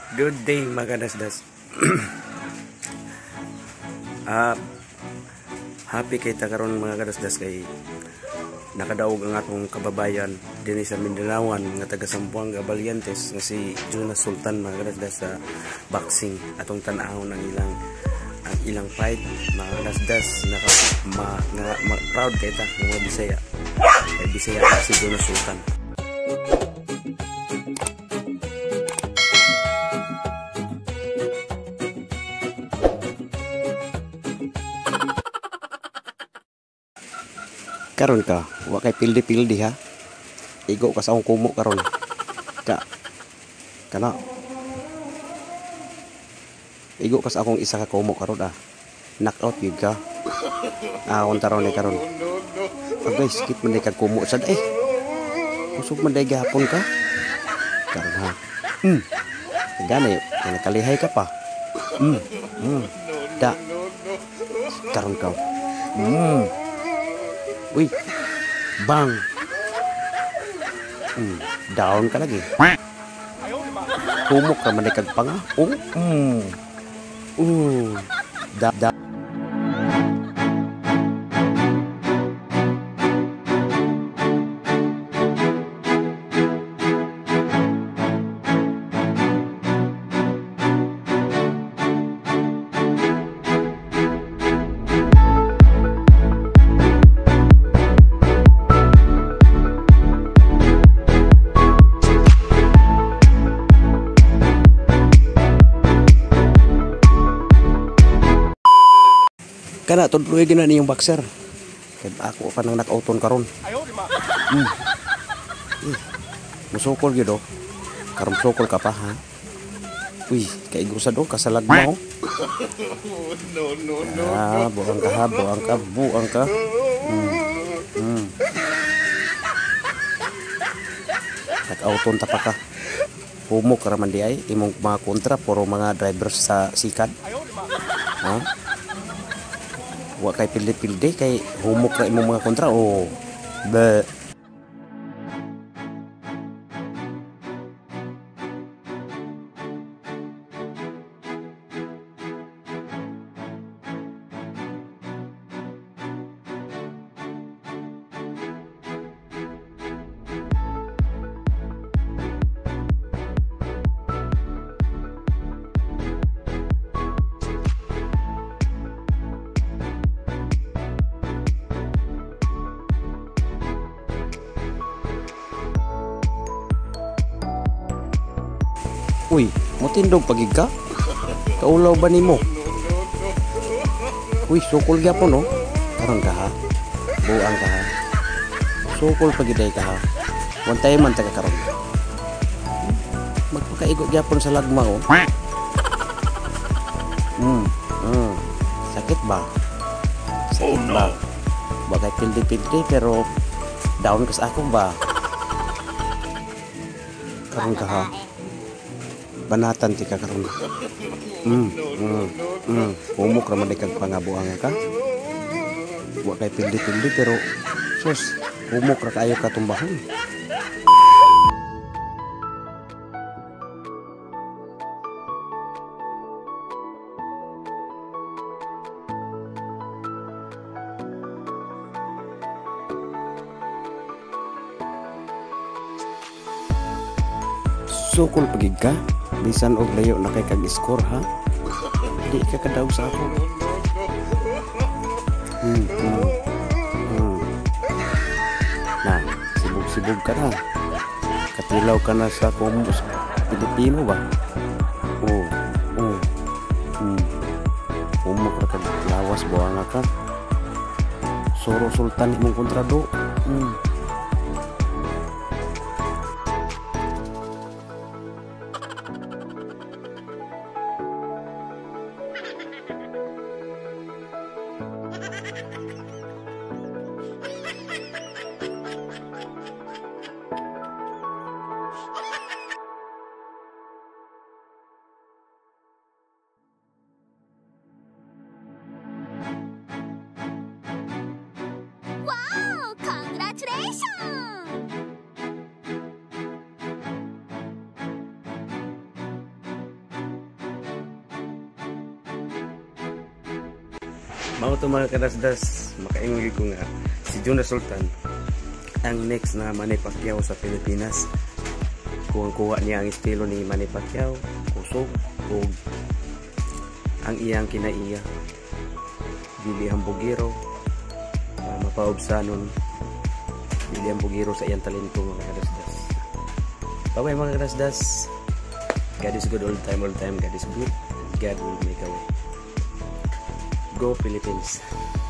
Good day mga kadasdas. Happy kay ta karon mga kadasdas kay nakadaog ang atong kababayan dinhi sa Mindanawan nga taga Zamboanga Valientes nga si Jonas Sultan mga kadasdas sa boxing atong tan-awon ang ilang fight mga kadasdas proud kay ta ng mga Bisaya. Kay Bisaya si Jonas Sultan. Karon ka, wa kay pildi-pildi ha. Igo ka sa akong kumo karon. Kana. Igo ka sa akong isa ka kumo karon ah. Knock out gyud ka. Unta ron ni karon. Agay skip man kag kumo sad eh. Kusog man day gahapon ka. Karon ha. Gani, nakalihay ka pa. Da. Karon ka. Uy, bang. Down ka lagi. Humok ka man kag panga. Da. Kana tudloy gina niyong boxer. Kay ako pa nang knockouton karon. Musukol gyud oh. Karon sukol ka pa ha. Uy, kay gusa do kasalag mo. No. Buang ka. Knockouton ta pa ka. Humok ra man di ay imong mga kontra puro mga drivers sa sikat. Ha? Wa kay pildi-pildi kay humok ra imong mga kontra be. Uy, motindog pagig ka? Kaulaw ba nimo? Uy, sukol gyapon no. Karon ka ha. Buang ka ha. Sukol pagiday ka ha. Wantay man ta ka karon. Magpakaigo gyapon sa lagma oh. Sakit ba? Sakit ba? Bagay pildi-pildi pero down ka sa ako ba? Karon ka ha. Banatan ti ka karon. Humok ra man kag pangabuang ka. Wa kay pildi-pildi pero sus, humok ra kayo katumbahon. Sukol pagig ka? Bisan og layo na kay kag-score ha. Di ka kadaog sa ako. Na, sibog-sibog ka na. Katilaw ka na sa komos Pilipino ba? Umok ra kag lawas buanga ka. Soro Sultan imong kontrado. Mao to mga kadasdas, makaingon ko nga si Jonas Sultan ang next na Manny Pacquiao sa Pilipinas. Kung kuha niya ang estilo ni Manny Pacquiao, kusog o ang iyang kinaiya, dili hambugiro, mapaubsanon, dili hambugiro sa iyang talento mga kadasdas. Bye mga kadasdas. God is good all the time. God is good. God will make a way. Go Philippines.